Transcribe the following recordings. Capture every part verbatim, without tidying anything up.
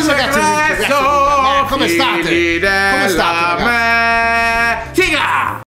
ragazzi, ragazzi, ragazzi, come state? Come state, ragazzi? Sigla!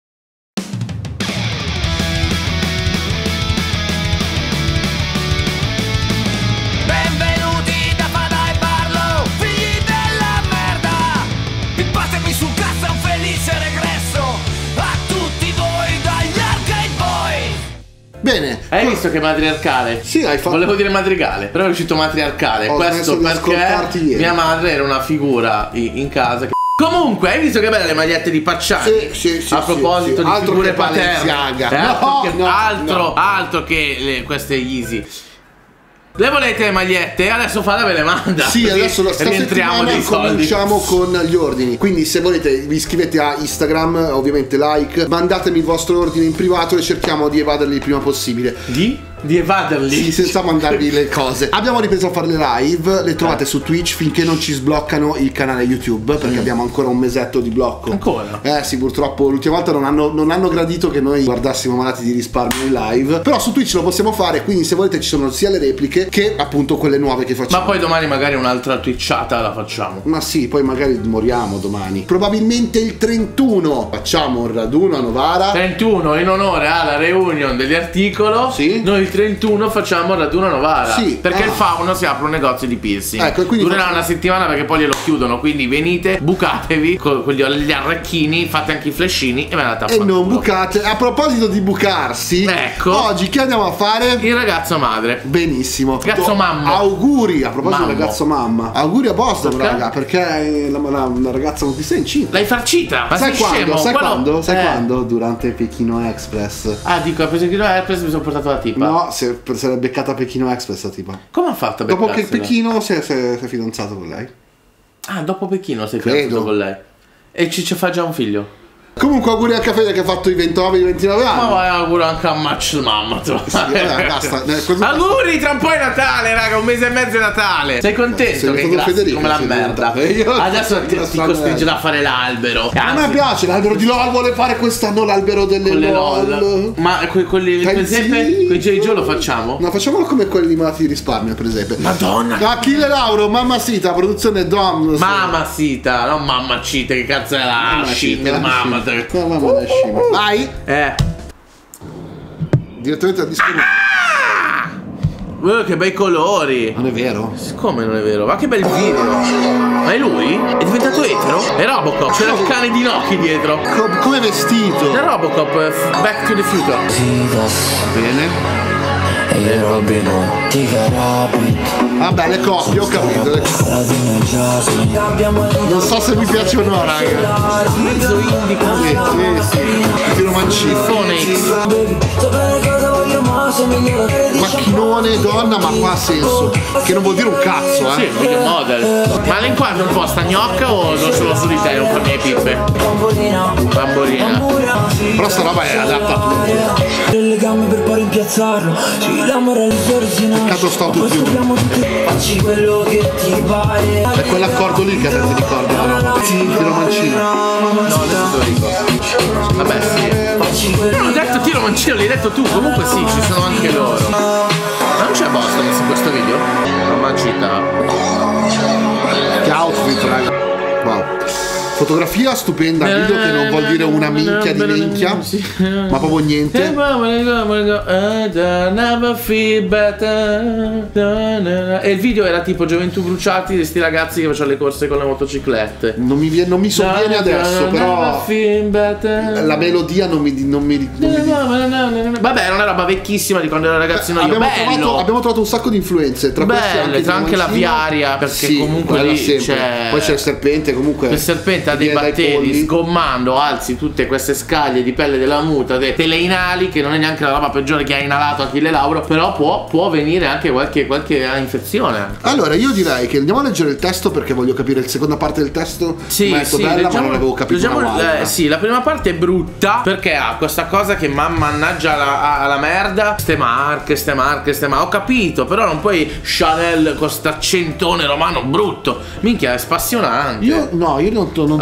Benvenuti da Fada e Parlo, figli della merda! Pippatemi sul cazzo, è un felice regresso a tutti voi dagli Arcade Boy! Bene. Hai visto che matriarcale? Sì, hai fatto. Volevo dire madrigale, però è uscito matriarcale. Ho Questo perché mia madre era una figura in casa che... Comunque, hai visto che belle le magliette di Pacciani? Sì, sì, sì. A proposito sì, sì. di altro figure che paterne. Balenciaga. Eh, altro, No, che, no, altro, no. altro che le, queste Yeezy. Le volete le magliette? Adesso Fada ve le manda. Sì, adesso la rientriamo dei soldi. Cominciamo con gli ordini. Quindi se volete vi iscrivete a Instagram, ovviamente like, mandatemi il vostro ordine in privato e cerchiamo di evaderli il prima possibile. Di? Di evaderli? Sì, senza mandarvi le cose. Abbiamo ripreso a fare le live, le trovate eh. su Twitch finché non ci sbloccano il canale YouTube, perché mm. abbiamo ancora un mesetto di blocco. Ancora? Eh sì, purtroppo l'ultima volta non hanno, non hanno gradito che noi guardassimo Malati di risparmio in live. Però su Twitch lo possiamo fare, quindi se volete ci sono sia le repliche che appunto quelle nuove che facciamo. Ma poi domani magari un'altra twitchata la facciamo. Ma sì, poi magari moriamo domani. Probabilmente il trentuno facciamo un raduno a Novara. trentuno in onore alla reunion degli articoli. Sì. Noi il trentuno facciamo il raduno a Novara. Sì. Perché ah. il Fauno si apre un negozio di piercing. Ecco, quindi durerà facciamo... una settimana perché poi glielo chiudono. Quindi venite, bucatevi con, con gli, gli arrecchini, fate anche i flashini e me la E non bucate. A proposito di bucarsi, ecco, oggi che andiamo a fare? Il ragazzo madre. Benissimo. Ragazzo mamma. Auguri a proposito Mammo. del ragazzo mamma. Auguri a Boston, Perché? raga, perché la, la, la ragazza non ti sta incinta. L'hai farcita? Ma sai sei quando? scemo? Sai Quello... quando? Sai eh. quando? Durante Pechino Express. Ah, dico, a Pechino Express mi sono portato la tipa. No, se, se l'è beccata a Pechino Express la tipa. Come ha fatto a Dopo che beccarsela? Pechino si è, si è- si è fidanzato con lei. Ah, dopo Pechino sei Credo. fidanzato con lei. E ci, ci fa già un figlio. Comunque auguri a Caffè che ha fatto i ventinove ventinove anni. Ma vai, auguro anche a Match Mamma. Sì, vabbè, basta. Eh, cosa- Auguri, tra un po' è Natale, raga, un mese e mezzo è Natale. Sei contento? Sei Che stato grassi Federico, come la sei merda. diventato. Io- Adesso ti, ti costringerà a fare l'albero. A me piace l'albero di LOL, vuole fare quest'anno l'albero delle Con le LOL. LOL. Ma que- quelli per esempio, quei J Joe lo facciamo? No, facciamolo come quelli di Malati di risparmio, per esempio. Madonna. Achille Lauro, Mamma Sita, produzione Dom. Mamma Sita, non mamma Cita, che cazzo è la Mamma shit, Cita, mamma. No, mamma da scema. Vai. Eh. Direttamente al disco. Uh, che bei colori. Non è vero? Come non è vero? Ma che bel video. Ma è lui? È diventato etero? È Robocop. C'era il cane di Noki dietro. Co- come è vestito? È Robocop, eh, f- Back to the Future. Bene. E io Robino, ti carabi. Vabbè, le coppie, ho capito. Le coppie. Non so se mi piace o no, raga. Mezzo indie Sì, così. sì, sì. Tiro mancino. Macchinone, donna, ma qua ha senso. Che non vuol dire un cazzo, Sì, eh. video model. Ma l'inquadro un po' sta gnocca o non solo su di te non fa le mie pippe? Bambolina. Però sta roba è adatta a tutto. Le gambe per poi rimpiazzarlo. Sì, l'amore è il fioricino. Peccato sto autotune. Facci quello che ti pare. È quell'accordo lì che te ti ricordi, però. Sì, tiro mancino. No, adesso te lo ricordo. Vabbè, sì. Non ho detto tiro mancino, l'hai detto tu. Comunque sì, ci sono anche loro. Ma non c'è Boston in questo video? Mamma Cita. Che outfit, raga. Wow. Fotografia stupenda, video che non vuol dire una minchia di minchia, ma proprio niente. E il video era tipo Gioventù Bruciati di sti ragazzi che facevano le corse con le motociclette. Non mi, viene, non mi sovviene adesso, però la melodia non mi, non mi, non mi... Vabbè, era una roba vecchissima di quando ero ragazzino io. abbiamo, Bello. trovato, abbiamo trovato un sacco di influenze, tra queste Belle, anche, tra anche la viaria, perché sì, comunque lì c'è... Poi c'è il serpente, comunque il serpente ha dei viene dai batteri, polli. sgommando alzi tutte queste scaglie di pelle della muta, te, te le inali, che non è neanche la roba peggiore che ha inalato Achille Lauro, però può, può venire anche qualche, qualche infezione. Allora io direi che andiamo a leggere il testo, perché voglio capire la seconda parte del testo. Sì, Mi ha detto sì, bella, leggiamo, ma non l'avevo capito leggiamo, una volta. eh, sì, la prima parte è brutta perché ha questa cosa che mamma mannaggia la, alla merda. Ste marche, ste marche, ste marche. Ho capito, però non puoi Chanel con sta accentone romano brutto. Minchia, è spassionante. Io no, io non, non La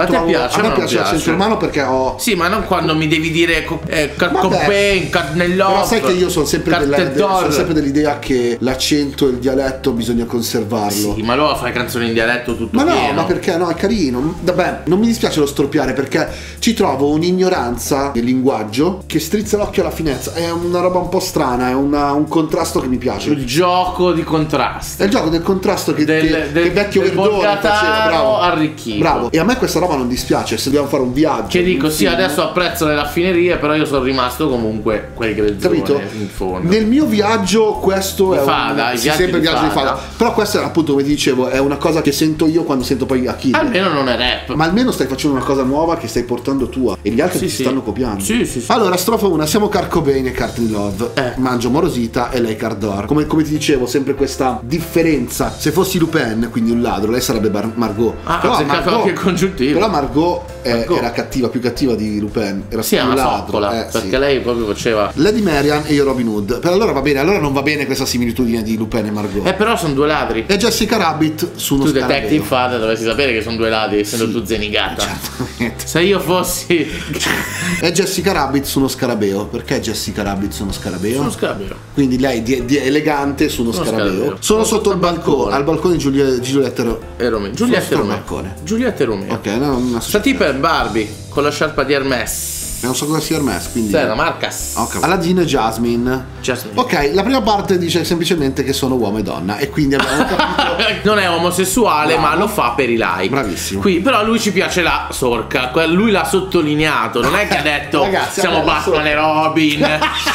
trovo, piace, a me non piace piace. l'accento umano perché ho Sì, ma non quando mi devi dire co- eh, Kurt Vabbè. Cobain, Kurt Nellop. Però sai che io sono sempre, della, Carter de- sono Dor. sempre dell'idea che l'accento e il dialetto bisogna conservarlo. Sì, ma allora fai canzoni in dialetto tutto Ma no, pieno. ma perché no, è carino. Vabbè, non mi dispiace lo storpiare perché ci trovo un'ignoranza del linguaggio che strizza l'occhio alla finezza. È una roba un po' strana, è una- un contrasto che mi piace. Il gioco di contrasti. È il gioco del contrasto che, Del- che, del- che vecchio del Verdone Borgataro faceva, bravo. arricchito. Bravo. E a me questa roba non dispiace, se dobbiamo fare un viaggio. Che dico, un sì, film. adesso apprezzo le raffinerie, però io sono rimasto comunque quel grezzone Capito? in fondo. Nel mio viaggio questo Di è fada, un i sì, viaggi sempre di viaggio di fada. fada. Però questo è appunto, come ti dicevo, è una cosa che sento io quando sento poi Achille. Almeno non è rap. Ma almeno stai facendo una cosa nuova che stai portando tua e gli altri Sì, ti sì. stanno copiando. Sì, sì, sì. Allora, strofa una, siamo Kurt Cobain e Courtney Love. Eh. Mangio Morosita e lei Cardor. Come, come ti dicevo, sempre questa differenza. Se fossi Lupin, quindi un ladro, lei sarebbe Bar- Margot. Ah, ho azzeccato anche il congiuntivo. Però Margot, eh, Margot. era cattiva, più cattiva di Lupin. Era Sì, è più una ladro. soccola, eh, perché sì. lei proprio faceva. Lady Marian e io Robin Hood. Per allora va bene, allora non va bene questa similitudine di Lupin e Margot. Eh, però sono due ladri. E Jessica Rabbit su uno Tu scarabeo. Detective Father dovresti sapere che sono due ladri, essendo Sì. tu Zenigata. Certamente. Se io fossi E Jessica Rabbit su uno scarabeo. Perché Jessica Rabbit su uno scarabeo? uno scambio. Quindi lei di, di elegante su uno Uno scarabeo. scarabeo. Sono sotto il balcone, al balcone di Giulia- Giulietta Ro- E Romeo. Giulietta e sotto il Romeo. balcone. Giulietta e Romeo. Ok, no, una Sta tipo è Barbie con la sciarpa di Hermes. E non so cosa sia Hermes, quindi Sai, la Marcas. Ok. Aladdin e Jasmine. Jasmine. Ok, la prima parte dice semplicemente che sono uomo e donna e quindi abbiamo capito. Non è omosessuale, Bravo. ma lo fa per i like. Bravissimo. Qui, però a lui ci piace la sorca. que- Lui l'ha sottolineato. Non è che ha detto Ragazzi, siamo vabbè, la Batman sorca. e Robin.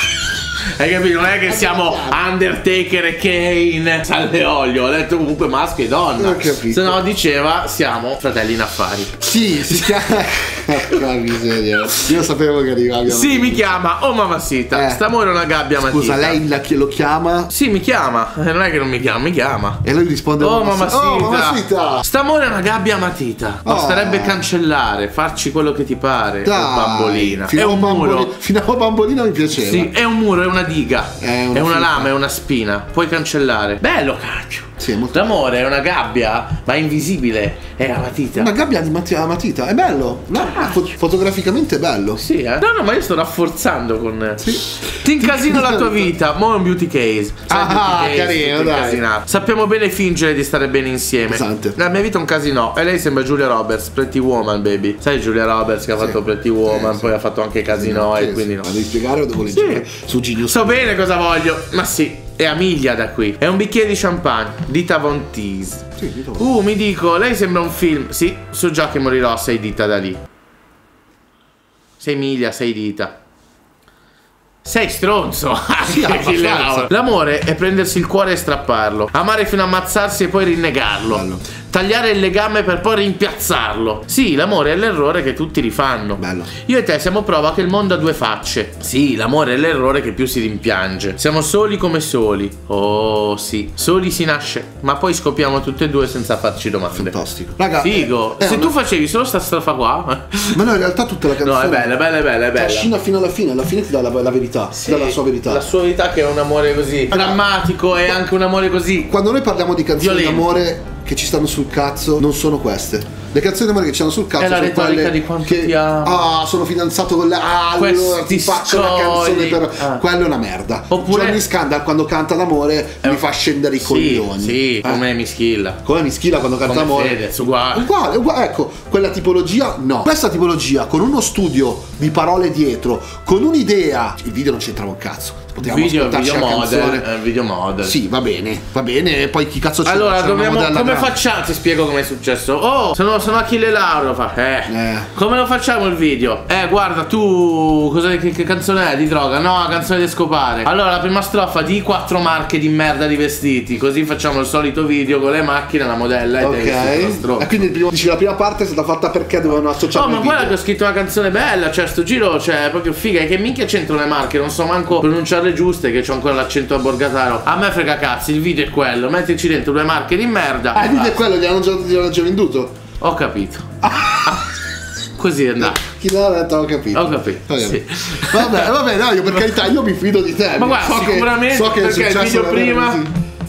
Hai capito? Non è che siamo Undertaker e Kane, sale e olio. Ha detto comunque maschio e donna. Ho capito. Se no diceva siamo fratelli in affari. Sì, si chiama. Che miseria. Io sapevo che arrivavi. Sì, mi chiama Oh mamacita. Eh. St'amore è una gabbia matita. Scusa, lei la- lo chiama Sì, mi chiama. Eh, Non è che non mi chiama, mi chiama. e lui risponde Oh mamacita. Oh mamacita. St'amore è una gabbia matita. Basterebbe Oh. cancellare, farci quello che ti pare. Dai, Oh, bambolina. Fino È a un bambolino, muro. fino a bambolino mi piaceva. Sì, è un muro, è una diga. È una È una figa. lama, è una spina. Puoi cancellare. Bello, cacchio. Sì, è molto L'amore è una gabbia, ma è invisibile. È la matita. Una gabbia di mati- a matita, è bello. No, fo- fotograficamente è bello. Sì, eh? No, no, ma io sto rafforzando con. Sì. Ti incasino la tua vita. Mo' è un beauty case. Sai, Ah, beauty case, carino, tutti dai. incasinati. Sappiamo bene fingere di stare bene insieme. Esatto. La mia vita è un casino. E lei sembra Julia Roberts, Pretty Woman, baby. Sai Julia Roberts che ha Sì. fatto Pretty Woman, Sì, poi sì. ha fatto anche Casino Sì, e sì. quindi no. Ma devi spiegare o devo leggere su Genius? So bene cosa voglio, ma sì, è a miglia da qui. È un bicchiere di champagne, dita Von Teese. Sì, dico. Uh, mi dico, lei sembra un film. Sì, so già che morirò a sei dita da lì. Sei miglia, sei dita. Sei stronzo. Sì, Achille abbastanza. Lauro. L'amore è prendersi il cuore e strapparlo. Amare fino a ammazzarsi e poi rinnegarlo. Bello. Tagliare il legame per poi rimpiazzarlo. Sì, l'amore è l'errore che tutti rifanno. Bello. Io e te siamo prova che il mondo ha due facce. Sì, l'amore è l'errore che più si rimpiange. Siamo soli come soli. Oh, sì. Soli si nasce, ma poi scopriamo tutte e due senza farci domande. Fantastico. Raga, Figo. eh, è Se una- tu facevi solo sta strofa qua. Ma no, in realtà tutta la canzone No, è bella, è bella, è bella, è bella. trascina fino alla fine, alla fine ti dà la, la verità, ti dà la sua verità. La sua verità che è un amore così drammatico e anche un amore così. Quando noi parliamo di canzoni Violento. d'amore che ci stanno sul cazzo, non sono queste. Le canzoni d'amore che ci stanno sul cazzo È la sono retorica quelle di quanto che ti amo. ah, sono fidanzato con lei. Ah, Questi allora ti faccio una canzone scogli. per Ah. quello è una merda. Oppure- Johnny Scandal quando canta d'amore mi fa scendere i Sì, coglioni. sì, Eh, come mi schilla. come mi schilla quando canta Come d'amore. Fedez, uguale. Uguale, uguale, ecco, quella tipologia no. Questa tipologia con uno studio di parole dietro, con un'idea, il video non c'entrava un cazzo. Potevamo Video, ascoltarci video la model, canzone. eh, video model. Sì, va bene, va bene, poi chi cazzo c'è? Allora, c'è una dobbiamo, modella come grande. facciamo? Ti spiego come è successo. Oh, sono, sono Achille Lauro. Fa. Eh. Eh. Come lo facciamo il video? Eh, guarda, tu. Cosa, che, che canzone è di droga? No, la canzone di Scopare. Allora, la prima strofa di quattro marche di merda di vestiti. Così facciamo il solito video con le macchine, la modella e te vestiti da Ok. stronzo. E quindi il primo, dici, la prima parte è stata fatta perché dovevano associare Oh, ma il guarda che video. ho scritto una canzone bella, cioè sto giro, cioè, proprio figa. E che minchia c'entrano le marche? Non so manco pronunciarle giuste, che c'ho ancora l'accento a Borgataro. A me frega cazzi, il video è quello. Mettici dentro due marche di merda. Ah, e il video è basta. quello, gli hanno già, gli hanno già venduto. Ho capito. Così è andato. Chi l'ha detto ho capito. Ho capito, Va bene. sì. Vabbè, vabbè, no, io per carità, io mi fido di te. Ma guarda, so che, sicuramente so che il perché il successo video non è prima così.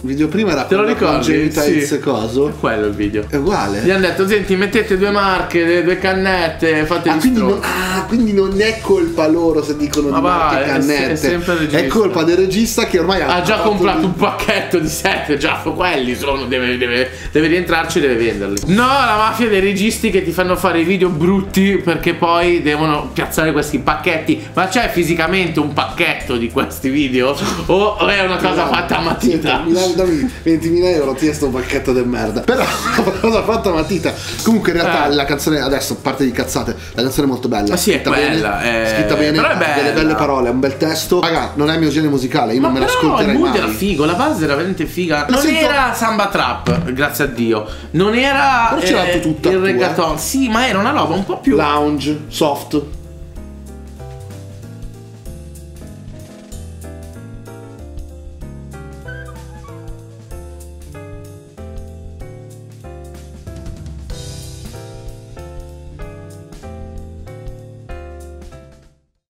Il video prima era Te lo con ricordi? Congenuita Sì. It's coso. Quello è il video. È uguale. Gli hanno detto, senti, mettete due marche, le- due cannette, fate Ah gli quindi, non, stronzi. ah, quindi non è colpa loro se dicono Ma di va, marche è- cannette. è sempre il regista. È colpa del regista che ormai ha, Ha già fatto comprato di- un pacchetto di sette, già quelli sono, deve, deve, deve rientrarci e deve venderli. No, la mafia dei registi che ti fanno fare i video brutti perché poi devono piazzare questi pacchetti. Ma c'è fisicamente un pacchetto di questi video? O è una cosa fatta a matita? Sì, dammi, dammi ventimila euro, ti sto un pacchetto del merda. Però una cosa fatta a matita. Comunque in realtà Eh. la canzone, adesso a parte di cazzate, la canzone è molto bella. Ma sì, è Scritta quella, bene, è- scritta bene, però è ha delle bella. belle parole, un bel testo. Raga, non è il mio genere musicale, io Ma non me però l'ascolterei il mood mai. era figo, la base era veramente figa. La Non sento- era samba trap, grazie a Dio. Non era Però c'era tutta il tua. reggaeton. Sì, ma era una roba un po' più Lounge, soft.